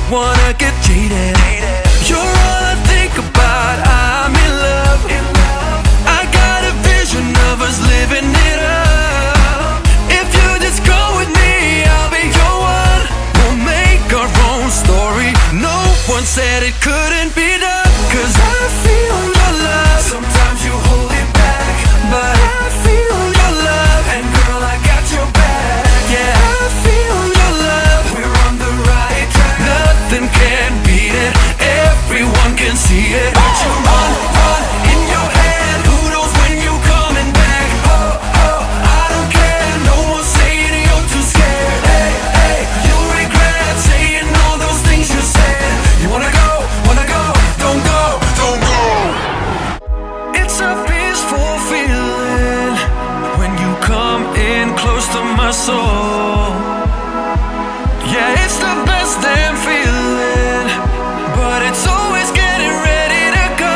wanna get jaded. You're all I think about, I'm in love. I got a vision of us living it up. If you just go with me, I'll be your one. We'll make our own story. No one said it couldn't be done. 'Cause I feel your love. Sometimes you hold it back, but I feel your love. And girl, I got your back. Yeah, I feel your love. We're on the right track. Nothing can beat it. Everyone can see it. But you run, run in your head. Who knows when you coming back? Oh, oh, I don't care. No more saying you're too scared. Hey, hey, you'll regret saying all those things you said. You wanna go, don't go, don't go. It's a peaceful feeling when you come in close to my soul. Yeah, it's the best damn feeling, but it's always getting ready to go.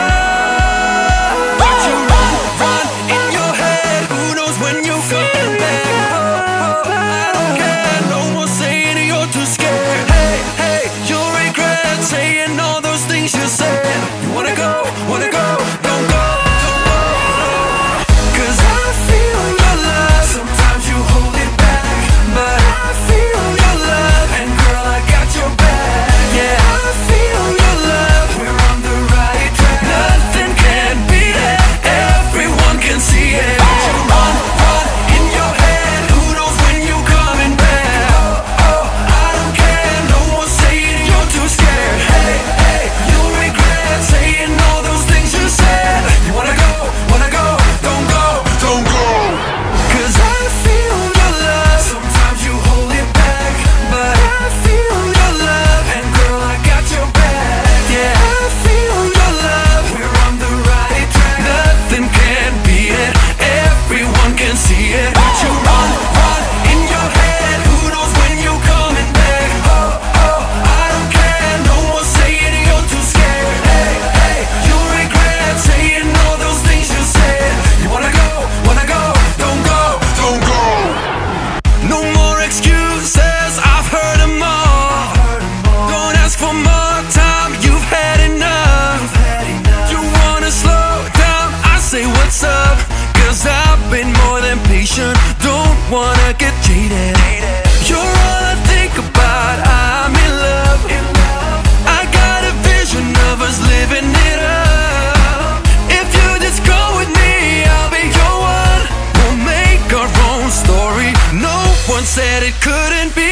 But you run, run in your head. Who knows when you coming back? Oh, oh, I don't care. No more saying you're too scared. Hey, hey, you'll regret saying all those things you said. You wanna go, don't go, don't go. 'Cause I feel your love. Sometimes you hold it back, but I feel your love. And girl, I got your back. Yeah, I feel your love. We're on the right track. Nothing can beat it. Everyone can see it. But you run, run in your head. Who knows when you coming back? Oh, oh, I don't care. No more saying you're too scared. Hey, hey, you'll regret saying all those things you said. You wanna go, don't go, don't go. 'Cause I feel your love. Sometimes you hold it back, but I feel your love. And girl, I got your back. Yeah, I feel your love. We're on the right track. Nothing can beat it. Everyone can see it. But you run, run in your head. Who knows when you coming back? Oh, oh, I don't care. No more saying you're too scared. Hey, hey, you'll regret saying all those things you said. You wanna go, don't go, don't go. No more excuses, I've heard them all. Don't ask for more time, you've had enough. You wanna slow down, I say what's up. 'Cause I've been more than patient, don't wanna get jaded. You're all I think about, I'm in love. I got a vision of us living it up. If you just go with me, I'll be your one. We'll make our own story. No one said it couldn't be